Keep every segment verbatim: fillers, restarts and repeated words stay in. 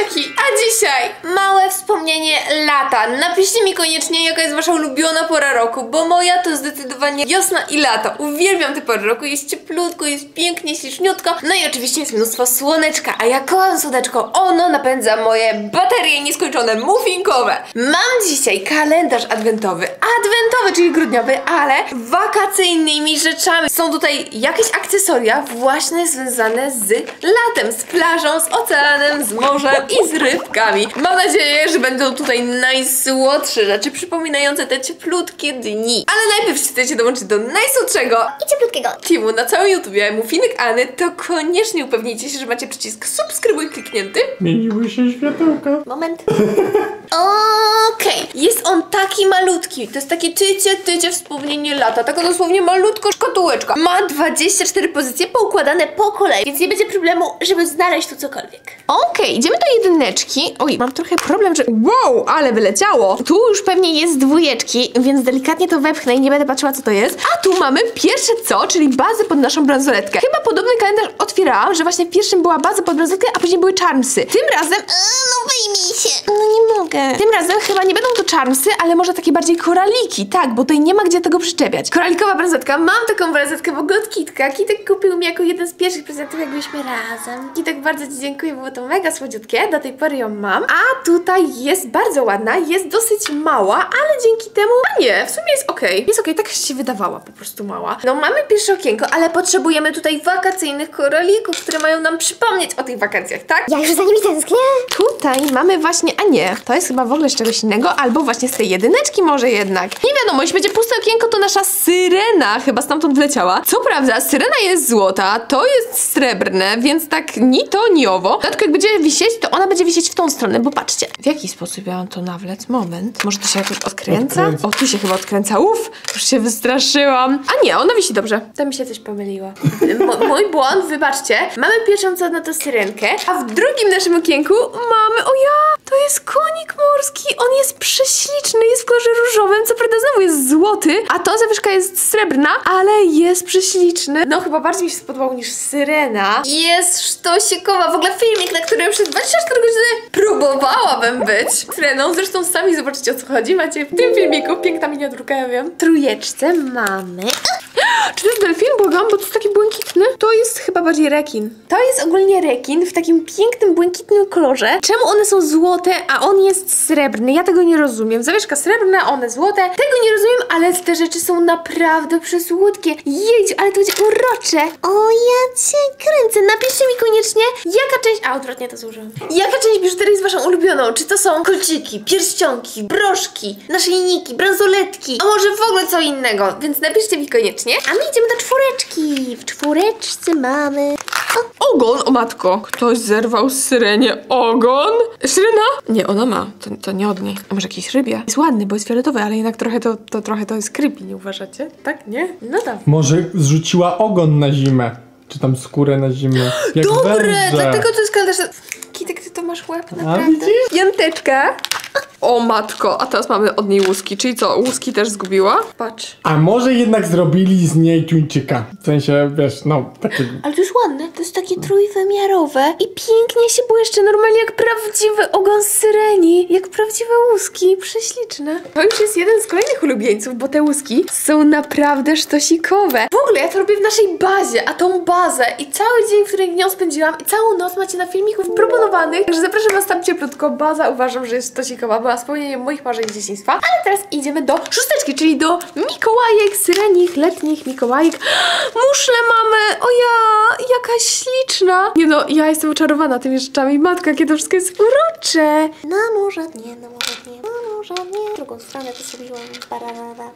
dzieciaki, a dzisiaj małe wspomnienie lata. Napiszcie mi koniecznie, jaka jest wasza ulubiona pora roku, bo moja to zdecydowanie wiosna i lato. Uwielbiam tę porę roku, jest cieplutko, jest pięknie, śliczniutko. No i oczywiście jest mnóstwo słoneczka, a ja kocham słoneczko. Ono napędza moje baterie nieskończone muffinkowe. Mam dzisiaj kalendarz adwentowy, adwentowy, czyli grudniowy, ale wakacyjnymi rzeczami. Są tutaj jakieś akcesoria właśnie związane z latem, z plażą, z oceanem, z morzem i z rybkami. Mam nadzieję, że będą tutaj najsłodsze rzeczy przypominające te cieplutkie dni. Ale najpierw chcecie dołączyć do najsłodszego i cieplutkiego teamu na całym YouTubie Muffinek Anny, to koniecznie upewnijcie się, że macie przycisk subskrybuj kliknięty. Zmieniły się światełka. Moment. Okej, okay. Jest on taki malutki. To jest takie tycie, tycie wspomnienie lata. Taka dosłownie malutko szkatułeczka. Ma dwadzieścia cztery pozycje poukładane po kolei, więc nie będzie problemu, żeby znaleźć tu cokolwiek. Okej, okay, idziemy do jedyneczki. Oj, mam trochę problem, że... Wow, ale wyleciało. Tu już pewnie jest dwójeczki, więc delikatnie to wepchnę i nie będę patrzyła, co to jest. A tu mamy pierwsze co, czyli bazę pod naszą bransoletkę. Chyba podobny kalendarz otwierałam, że właśnie w pierwszym była baza pod bransoletkę, a później były charmsy. Tym razem... Eee, no wyjmij się. No nie mogę. Tym razem chyba nie będą to charmsy, ale może takie bardziej koraliki. Tak, bo tutaj nie ma gdzie tego przyczepiać. Koralikowa bransoletka. Mam taką bransoletkę w ogóle od Kitka. Kitek kupił mi jako jeden z pierwszych prezentów, jak byliśmy razem. Kitek, bardzo ci dziękuję, było to mega słodziutkie. Do tej pory ją mam. A tutaj jest bardzo ładna, jest dosyć mała, ale dzięki temu... A nie, w sumie jest okej. Okay. Jest okej, okay, tak się wydawała, po prostu mała. No mamy pierwsze okienko, ale potrzebujemy tutaj wakacyjnych koralików, które mają nam przypomnieć o tych wakacjach, tak? Ja już za nimi tęsknię. Tutaj mamy właśnie... A nie, to jest chyba w ogóle z czegoś innego, albo właśnie z tej jedyneczki może jednak. Nie wiadomo, jeśli będzie puste okienko, to nasza syrena chyba stamtąd wleciała. Co prawda, syrena jest złota, to jest srebrne, więc tak ni to, ni owo. Tylko jak będzie wisieć, to ona będzie wisieć w tą stronę, bo patrzcie. W jaki sposób ja mam to nawlec? Moment. Może to się jakoś odkręca? Odkręca. O, tu się chyba odkręca. Uff, już się wystraszyłam. A nie, ona wisi dobrze. To mi się coś pomyliło. M mój błąd, wybaczcie. Mamy pierwszą co na to syrenkę, a w drugim naszym okienku mamy, o ja, to jest konik morski. On jest prześliczny, jest w kolorze różowym. Co prawda znowu jest złoty, a to zawieszka jest srebrna, ale jest prześliczny. No chyba bardziej mi się spodobał niż syrena. Jest sztosikowa. W ogóle filmik, na którym przez dwadzieścia cztery godziny próbowałabym być syreną. Zresztą sami zobaczycie, o co chodzi. Macie w tym filmiku, piękna miniaturka, ja wiem. Trójeczce mamy... Czy to jest delfin? Błagam, bo to jest taki błękitny. To jest chyba bardziej rekin. To jest ogólnie rekin w takim pięknym, błękitnym kolorze. Czemu one są złote, a on jest srebrny? Ja tego nie rozumiem. Zawieszka srebrna, one złote. Tego nie rozumiem, ale te rzeczy są naprawdę przesłodkie. Jedź, ale to będzie urocze. O, ja cię kręcę. Napiszcie mi koniecznie, jaka część... A, odwrotnie to złożyłam. Jaka część biżuterii jest waszą ulubioną? Czy to są kolczyki, pierścionki, broszki, naszyjniki, bransoletki, a może w ogóle co innego? Więc napiszcie mi koniecznie. A my idziemy do czwóreczki. W czwóreczce mamy... O. Ogon, o matko. Ktoś zerwał syrenie ogon. Syrena? Nie, ona ma. To, to nie od niej. A może jakiejś rybie? Jest ładny, bo jest fioletowy, ale jednak trochę to, to, trochę to jest creepy, nie uważacie? Tak, nie? No dobra. Może zrzuciła ogon na zimę. Czy tam skórę na zimę. Jak Dobre, węże. dlatego to jest kalendarz. Kitek, ty to masz łeb, A naprawdę. widzisz? Piąteczka. O matko, a teraz mamy od niej łuski. Czyli co, łuski też zgubiła? Patrz. A może jednak zrobili z niej tuńczyka. W sensie, wiesz, no, takiego. Ale to jest ładne, to jest takie trójwymiarowe i pięknie się błyszczy, normalnie jak prawdziwy ogon syreni, jak prawdziwe łuski, prześliczne. To już jest jeden z kolejnych ulubieńców, bo te łuski są naprawdę sztosikowe. W ogóle ja to robię w naszej bazie, a tą bazę i cały dzień, w której nią spędziłam i całą noc macie na filmiku proponowanych, także zapraszam was tam cieplutko. Baza uważam, że jest sztosikowa, była spełnieniem moich marzeń z dzieciństwa. Ale teraz idziemy do szósteczki, czyli do Mikołajek, syrenich, letnich Mikołajek. Muszle mamy, o ja, jaka śliczna. Nie no, ja jestem oczarowana tymi rzeczami. Matka, jakie to wszystko jest urocze. Na morze dnie, na morze dnie, na morze dnie. Drugą stronę to zrobiłam. Barara.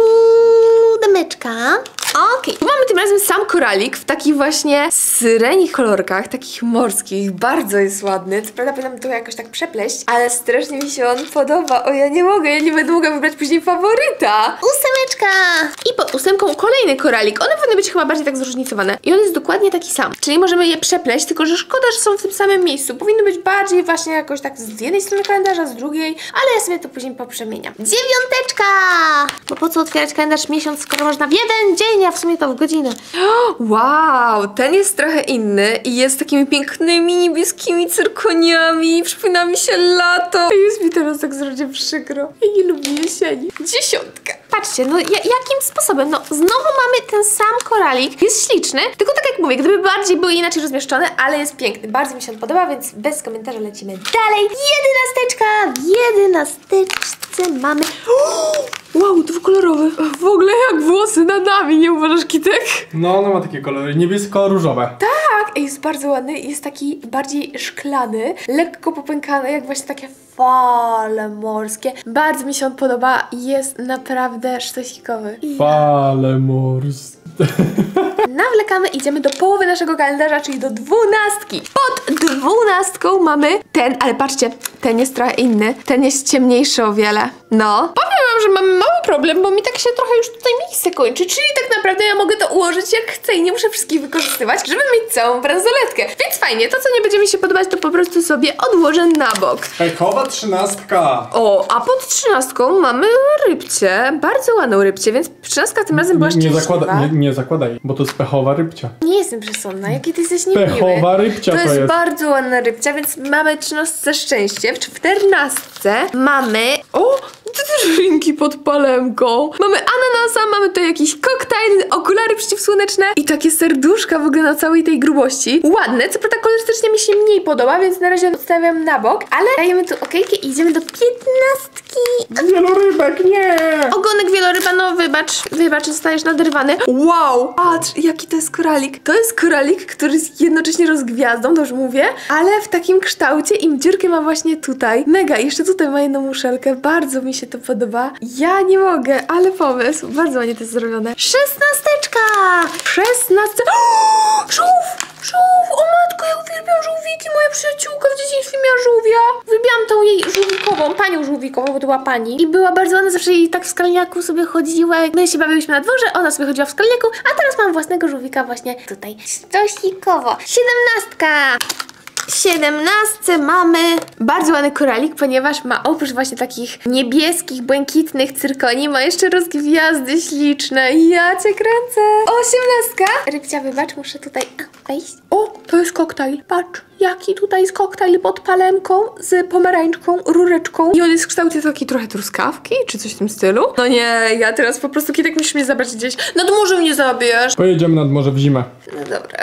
Siódemeczka. Okej, okay. Mamy tym razem sam koralik w takich właśnie syrenich kolorkach, takich morskich. Bardzo jest ładny. Co prawda powinnam to jakoś tak przepleść, ale strasznie mi się on podoba. O, ja nie mogę, ja nie będę mogła wybrać później faworyta. Ósemeczka. I pod ósemką kolejny koralik. One powinny być chyba bardziej tak zróżnicowane. I on jest dokładnie taki sam. Czyli możemy je przepleść, tylko że szkoda, że są w tym samym miejscu. Powinny być bardziej właśnie jakoś tak z jednej strony kalendarza, z drugiej, ale ja sobie to to później poprzemieniam. Dziewiąteczka! Bo po co otwierać kalendarz miesiąc, skoro można w jeden dzień, a w sumie to w godzinę. Wow, ten jest trochę inny i jest takimi pięknymi niebieskimi cyrkoniami. Przypomina mi się lato. I jest mi teraz tak zrobię przykro. Ja nie lubię jesieni. Dziesiątka. Patrzcie, no ja, jakim sposobem? No znowu mamy ten sam koralik. Jest śliczny, tylko tak jak mówię, gdyby bardziej były inaczej rozmieszczone, ale jest piękny. Bardzo mi się on podoba, więc bez komentarza lecimy dalej. Jedenasteczka! W jedenasteczce mamy... Wow, dwukolorowy. W ogóle jak włosy nad nami, nie uważasz, Kitek? No, ona ma takie kolory niebiesko-różowe. Tak, jest bardzo ładny. Jest taki bardziej szklany, lekko popękany, jak właśnie takie fale morskie. Bardzo mi się on podoba. Jest naprawdę sztosikowy. Fale morskie. Nawlekamy, idziemy do połowy naszego kalendarza, czyli do dwunastki. Pod dwunastką mamy ten, ale patrzcie, ten jest trochę inny. Ten jest ciemniejszy o wiele. No. Powiem wam, że mamy mały problem, bo mi tak się trochę już tutaj miejsce kończy, czyli tak naprawdę ja mogę to ułożyć jak chcę i nie muszę wszystkich wykorzystywać, żeby mieć całą bransoletkę. Więc fajnie, to co nie będzie mi się podobać, to po prostu sobie odłożę na bok. Pechowa trzynastka. O, a pod trzynastką mamy rybcie. Bardzo ładną rybcie, więc trzynastka tym razem była Nie, nie, szczęśliwa. zakłada, nie, nie zakładaj, bo to jest pechowa rybcia. Nie jestem przesądna, jaki ty jesteś niemiły. Pechowa rybcia to to jest. jest. bardzo ładna rybcia, więc mamy trzynastce szczęście. W czternastce mamy... O! Drinki pod palemką. Mamy ananasa, mamy tutaj jakiś koktajl, okulary przeciwsłoneczne i takie serduszka w ogóle na całej tej grubości. Ładne, co prawda kolorystycznie mi się mniej podoba, więc na razie odstawiam na bok, ale dajemy tu okejkę i idziemy do piętnastki. Wielorybek, nie! Ogonek wieloryba, no wybacz, wybacz, zostajesz naderwany. Wow, patrz, jaki to jest koralik. To jest koralik, który jest jednocześnie rozgwiazdą, dobrze mówię, ale w takim kształcie i dziurkę ma właśnie tutaj. Mega, jeszcze tutaj ma jedną muszelkę, bardzo mi się to podoba. Ja nie mogę, ale pomysł, bardzo ładnie to jest zrobione. Szesnasteczka! Szesnastka... Żółw! Żółw! O matko, ja uwielbiam żółwiki, moja przyjaciółka w dzieciństwie miała żółwia. Uwielbiałam tą jej żółwikową, panią żółwikową, bo to była pani. I była bardzo ładna, zawsze jej tak w skalniaku sobie chodziła. My się bawiłyśmy na dworze, ona sobie chodziła w skalniaku, a teraz mam własnego żółwika właśnie tutaj. Stosikowo. Siedemnastka! W siedemnastce mamy bardzo ładny koralik, ponieważ ma oprócz właśnie takich niebieskich, błękitnych cyrkoni, ma jeszcze rozgwiazdy śliczne. Ja cię kręcę. Osiemnastka. Rybcia, wybacz, muszę tutaj a, wejść. O, to jest koktajl. Patrz, jaki tutaj jest koktajl pod palemką z pomarańczką, rureczką. I on jest w kształcie takiej trochę truskawki, czy coś w tym stylu. No nie, ja teraz po prostu, Kitek, musisz mnie zabrać gdzieś. Nad morze mnie zabierz. Pojedziemy nad morze w zimę. No dobra.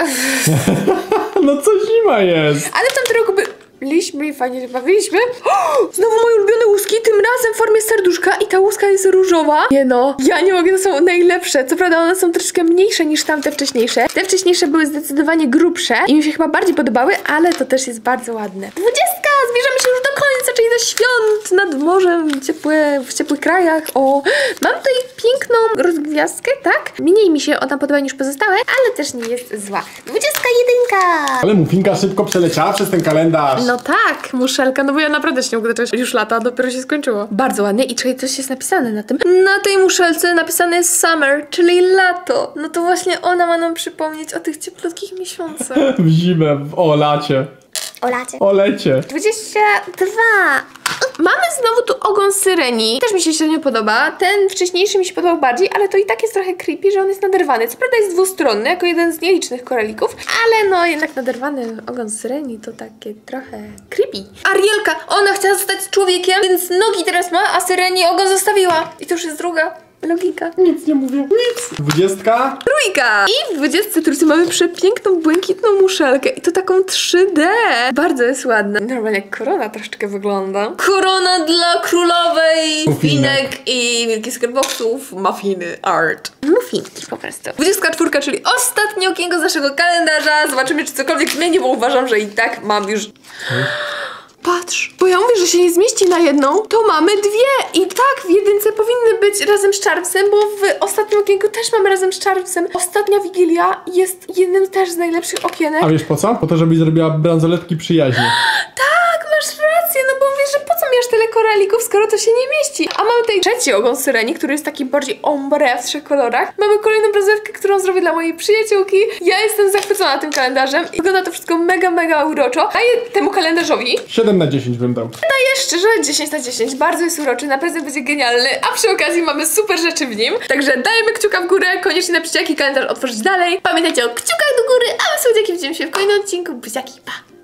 No co zima jest? Ale w tamtym roku byliśmy i fajnie się bawiliśmy. O, znowu moje ulubione łuski, tym razem w formie serduszka i ta łuska jest różowa. Nie no, ja nie mogę, to są najlepsze. Co prawda one są troszkę mniejsze niż tamte wcześniejsze. Te wcześniejsze były zdecydowanie grubsze i mi się chyba bardziej podobały, ale to też jest bardzo ładne. Dwudziestka! Zbierzamy się już do końca, czyli do świąt nad morzem, ciepłe, w ciepłych krajach. O, mam tutaj piękną rozgwiazdkę, tak? Mniej mi się ona podoba niż pozostałe, ale też nie jest zła. Dwudziestka jedynka! Ale Mufinka szybko przeleciała przez ten kalendarz. No tak, muszelka, no bo ja naprawdę się nie mogę doczekać. Już lata, dopiero się skończyło. Bardzo ładnie i czekaj, coś jest napisane na tym. Na tej muszelce napisane jest summer, czyli lato. No to właśnie ona ma nam przypomnieć o tych cieplutkich miesiącach. W zimę, w o lacie. O lacie. O lecie. dwadzieścia dwa. Mamy znowu tu ogon syreni. Też mi się średnio podoba. Ten wcześniejszy mi się podobał bardziej, ale to i tak jest trochę creepy, że on jest naderwany. Co prawda jest dwustronny, jako jeden z nielicznych koralików, ale no jednak naderwany ogon syreni to takie trochę creepy. Arielka, ona chciała zostać człowiekiem, więc nogi teraz ma, a syreni ogon zostawiła. I to już jest druga logika. Nic nie mówię. Nic. Dwudziestka. Trójka! I w dwudziestce trójce mamy przepiękną, błękitną muszelkę. I to taką trzy D. Bardzo jest ładna. Normalnie jak korona troszeczkę wygląda. Korona dla królowej mufinek i wielkich skarbowców. Muffiny art. Muffinki po prostu. dwudziestka czwórka, czyli ostatnie okienko z naszego kalendarza. Zobaczymy, czy cokolwiek zmieni, bo uważam, że i tak mam już... Patrz, bo ja mówię, że się nie zmieści na jedną, to mamy dwie. I tak, w jedynce powinny być razem z czerwcem, bo w ostatnim okienku też mamy razem z czerwcem. Ostatnia Wigilia jest jednym też z najlepszych okienek. A wiesz po co? Po to, żebyś zrobiła bransoletki przyjaźni. Tak, masz rację, no bo wiesz, że po co miesz tyle koralików, skoro to się nie mieści. A mamy tutaj trzeci ogon syreni, który jest taki bardziej ombre w trzech kolorach. Mamy kolejną bransoletkę, którą zrobię dla mojej przyjaciółki. Ja jestem zachwycona tym kalendarzem i wygląda to wszystko mega, mega uroczo. Daję temu kalendarzowi siedem na dziesięć bym dał. Daję szczerze dziesięć na dziesięć, bardzo jest uroczy, na prezent będzie genialny, a przy okazji mamy super rzeczy w nim. Także dajemy kciuka w górę, koniecznie napiszcie jaki kalendarz otworzyć dalej. Pamiętajcie o kciukach do góry, a my słodziaki widzimy się w kolejnym odcinku. Buziaki, pa!